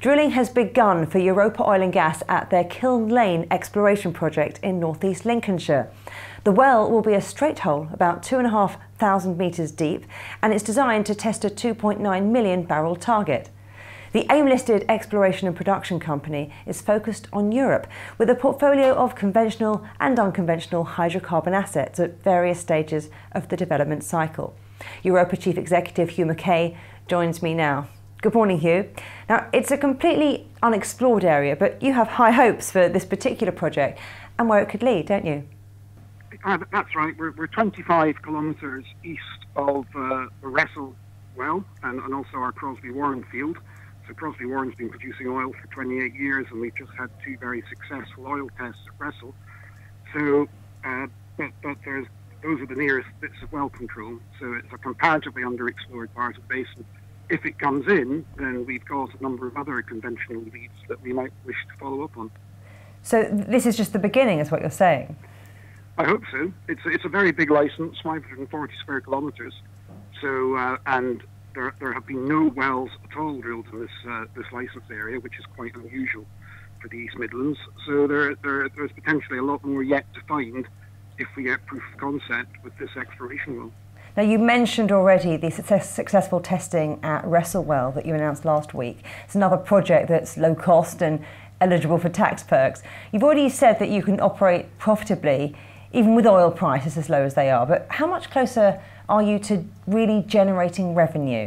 Drilling has begun for Europa Oil Gas at their Kiln Lane exploration project in northeast Lincolnshire. The well will be a straight hole about 2,500 metres deep, and it's designed to test a 2.9 million barrel target. The AIM-listed exploration and production company is focused on Europe, with a portfolio of conventional and unconventional hydrocarbon assets at various stages of the development cycle. Europa Chief Executive Hugh Mackay joins me now. Good morning, Hugh. Now, it's a completely unexplored area, but you have high hopes for this particular project and where it could lead, don't you? That's right. We're 25 kilometres east of the Wressle well and also our Crosby-Warren field. So Crosby-Warren's been producing oil for 28 years, and we've just had two very successful oil tests at Wressle. So, but those are the nearest bits of well control. So it's a comparatively underexplored part of the basin. If it comes in, then we've got a number of other conventional leads that we might wish to follow up on. So this is just the beginning, is what you're saying? I hope so. It's a very big licence, 540 square kilometres. So and there have been no wells at all drilled in this licence area, which is quite unusual for the East Midlands. So there's potentially a lot more yet to find if we get proof of concept with this exploration well. Now, you mentioned already the successful testing at Wressle well that you announced last week. It's another project that's low cost and eligible for tax perks. You've already said that you can operate profitably, even with oil prices as low as they are. But how much closer are you to really generating revenue?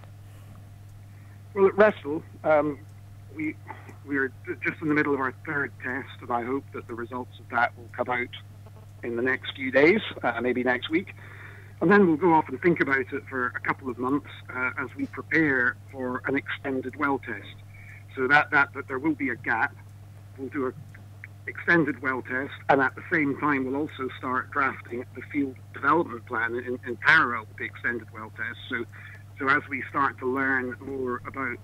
Well, at Wressle, we're just in the middle of our third test, and I hope that the results of that will come out in the next few days, maybe next week. And then we'll go off and think about it for a couple of months as we prepare for an extended well test. So that there will be a gap. We'll do an extended well test, and at the same time we'll also start drafting the field development plan in parallel with the extended well test. So as we start to learn more about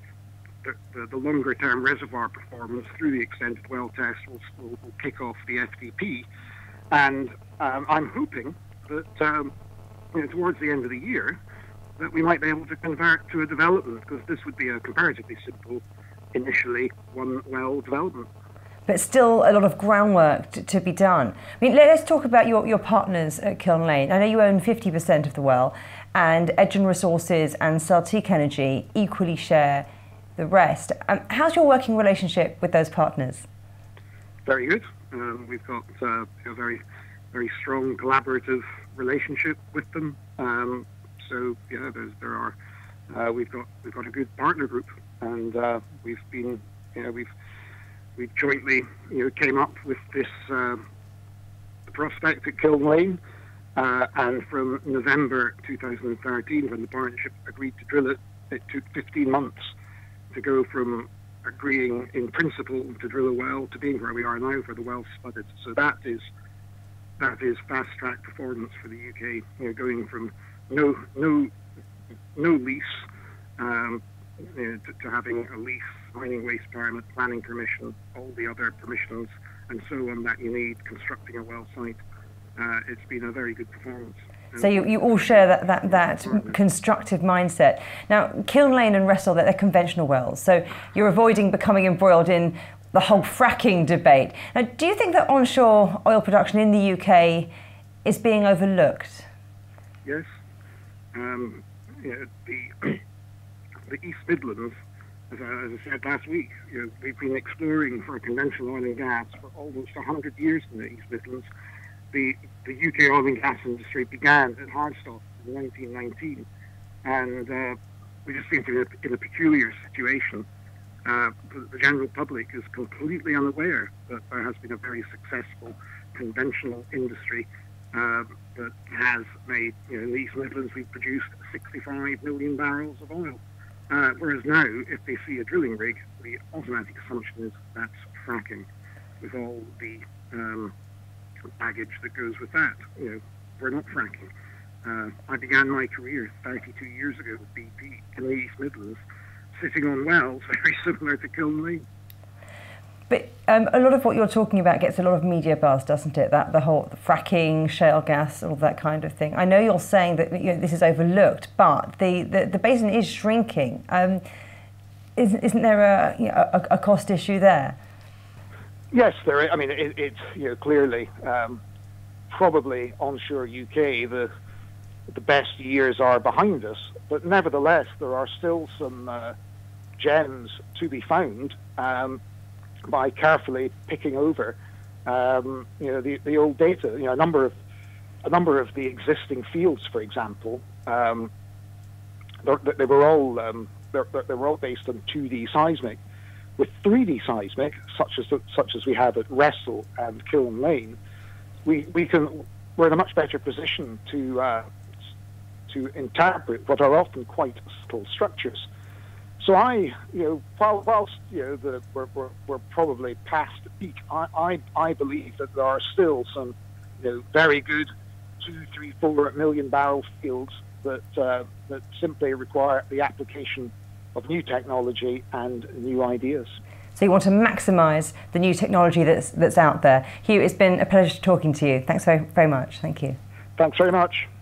the longer term reservoir performance through the extended well test, we'll kick off the FDP. And I'm hoping that towards the end of the year that we might be able to convert to a development, because this would be a comparatively simple, initially one well development. But still a lot of groundwork to be done. I mean, let's talk about your partners at Kiln Lane. I know you own 50% of the well, and Edgen Resources and Celtic Energy equally share the rest. How's your working relationship with those partners? Very good. We've got a very strong collaborative relationship with them. So yeah, we've got a good partner group, and we've jointly came up with this prospect at Kiln Lane, and from November 2013, when the partnership agreed to drill it, it took 15 months to go from agreeing in principle to drill a well to being where we are now, where the well's spudded. So that is fast-track performance for the UK. Going from no lease to having a lease, mining waste permit, planning permission, all the other permissions and so on that you need constructing a well site. It's been a very good performance. So you all share that constructive mindset. Now, Kiln Lane and Wressle, they're conventional wells, so you're avoiding becoming embroiled in the whole fracking debate. Now, do you think that onshore oil production in the UK is being overlooked? Yes. The East Midlands, as I said last week, we've been exploring for conventional oil and gas for almost 100 years in the East Midlands. The UK oil and gas industry began at Hardstop in 1919, and we just seem to be in a peculiar situation. The general public is completely unaware that there has been a very successful conventional industry that has made, in the East Midlands, we've produced 65 million barrels of oil. Whereas now, if they see a drilling rig, the automatic assumption is that's fracking, with all the baggage that goes with that. We're not fracking. I began my career 32 years ago with BP in the East Midlands, sitting on wells very similar to Kiln Lane. But a lot of what you're talking about gets a lot of media buzz, doesn't it? The whole fracking, shale gas, all that kind of thing. I know you're saying that this is overlooked, but the basin is shrinking. isn't there a cost issue there? Yes, there is. I mean, it's clearly probably onshore UK the best years are behind us, but nevertheless there are still some gems to be found by carefully picking over the old data. A number of the existing fields, for example, they were all based on 2D seismic. With 3D seismic, such as we have at Wressle and Kiln Lane, we're in a much better position to interpret what are often quite subtle structures. So whilst we're probably past the peak, I believe that there are still some very good 2, 3, 4 million barrel fields that simply require the application of new technology and new ideas. So you want to maximise the new technology that's out there. Hugh, it's been a pleasure talking to you. Thanks very, very much. Thank you. Thanks very much.